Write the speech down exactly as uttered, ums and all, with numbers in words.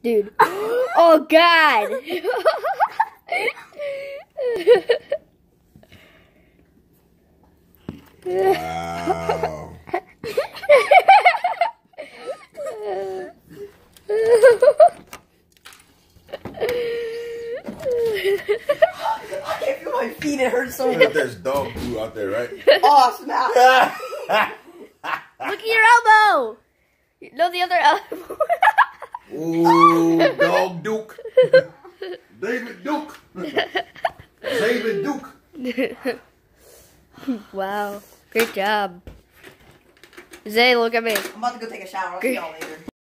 Dude. Oh, God. Wow. I can't feel my feet. It hurts so much. There's dog poo out there, right? Oh, snap. Look at your elbow. No, the other elbow. Ooh, dog Duke. David Duke. David Duke. Wow. Great job. Zay, look at me. I'm about to go take a shower. I'll see y'all later.